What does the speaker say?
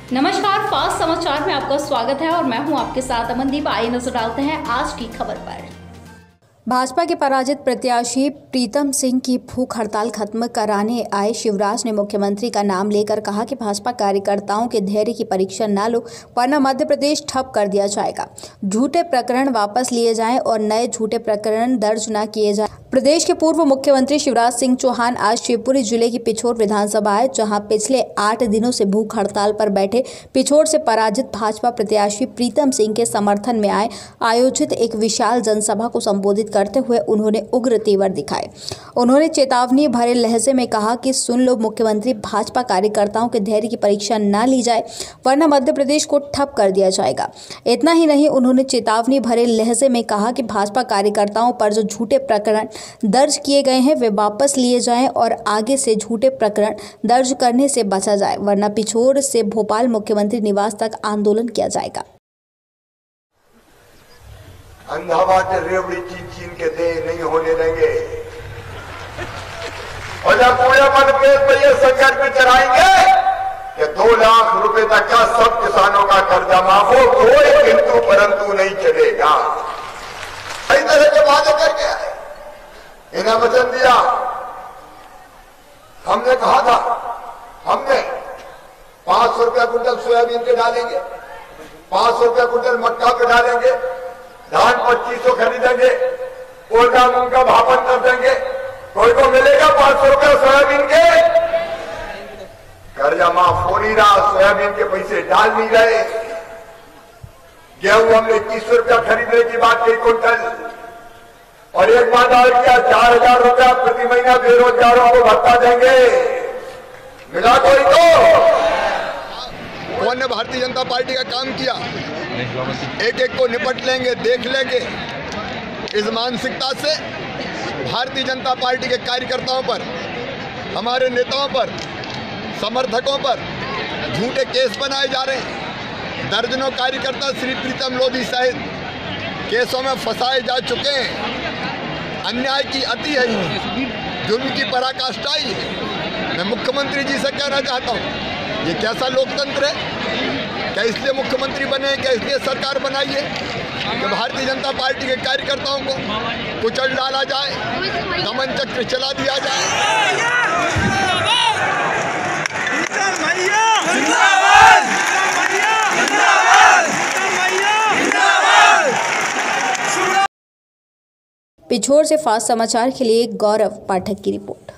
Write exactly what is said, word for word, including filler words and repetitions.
नमस्कार, फास्ट समाचार में आपका स्वागत है और मैं हूं आपके साथ अमनदीप। आइए नजर डालते हैं आज की खबर पर। भाजपा के पराजित प्रत्याशी प्रीतम सिंह की भूख हड़ताल खत्म कराने आए शिवराज ने मुख्यमंत्री का नाम लेकर कहा कि भाजपा कार्यकर्ताओं के धैर्य की परीक्षा न लो, वरना मध्य प्रदेश ठप कर दिया जाएगा। झूठे प्रकरण वापस लिए जाएं और नए झूठे प्रकरण दर्ज न किए जाएं। प्रदेश के पूर्व मुख्यमंत्री शिवराज सिंह चौहान आज शिवपुरी जिले की पिछोर विधानसभा आए, जहां पिछले आठ दिनों से भूख हड़ताल पर बैठे पिछोर से पराजित भाजपा प्रत्याशी प्रीतम सिंह के समर्थन में आए आयोजित एक विशाल जनसभा को संबोधित करते हुए उन्होंने उग्र तेवर दिखाए। उन्होंने चेतावनी भरे लहजे में कहा कि सुन लो मुख्यमंत्री, भाजपा कार्यकर्ताओं के धैर्य की परीक्षा न ली जाए, वरना मध्य प्रदेश को ठप कर दिया जाएगा। इतना ही नहीं, उन्होंने चेतावनी भरे लहजे में कहा कि भाजपा कार्यकर्ताओं पर जो झूठे प्रकरण दर्ज किए गए हैं वे वापस लिए जाएं और आगे से झूठे प्रकरण दर्ज करने से बचा जाए, वरना पिछोर से भोपाल मुख्यमंत्री निवास तक आंदोलन किया जाएगा। अंधावा के रेवड़ी चीन चीन के दे नहीं होने देंगे और जब पूरे मध्य प्रदेश में ये संकट में चलाएंगे कि दो लाख रुपए तक का सब किसानों का कर्जा माफ हो, कोई किंतु परंतु नहीं चलेगा। कई तरह के वादे करके आए, इन्हें वचन दिया। हमने कहा था हमने पांच सौ रुपया कुंटल सोयाबीन पे डालेंगे, पांच सौ रुपया कुंटल मक्का पे डालेंगे, धान पच्चीस सौ खरीदेंगे, उड़दा मूंग का भापन कर देंगे। कोई को मिलेगा पांच सौ रुपया सोयाबीन के? कर्जा माफ हो नहीं रहा, सोयाबीन के पैसे डाल नहीं रहे। गेहूं हमने इक्कीस सौ रुपया खरीदने की बात की कुंटल, और एक बात और किया, चार हजार रुपया प्रति महीना बेरोजगारों को भत्ता देंगे। मिला कोई तो? कौन ने भारतीय जनता पार्टी का काम किया? एक एक को निपट लेंगे, देख लेंगे। इस मानसिकता से भारतीय जनता पार्टी के कार्यकर्ताओं पर, हमारे नेताओं पर, समर्थकों पर झूठे केस बनाए जा रहे हैं। दर्जनों कार्यकर्ता श्री प्रीतम लोधी सहित केसों में फंसाए जा चुके हैं। अन्याय की अति है, जुल्म की पराकाष्ठा है। मैं मुख्यमंत्री जी से कहना चाहता हूँ, ये कैसा लोकतंत्र है? क्या इसलिए मुख्यमंत्री बने, क्या इसलिए सरकार बनाई है कि भारतीय जनता पार्टी के कार्यकर्ताओं को कुचल डाला जाए, दमन चक्र चला दिया जाए? पिछोर से फास्ट समाचार के लिए गौरव पाठक की रिपोर्ट।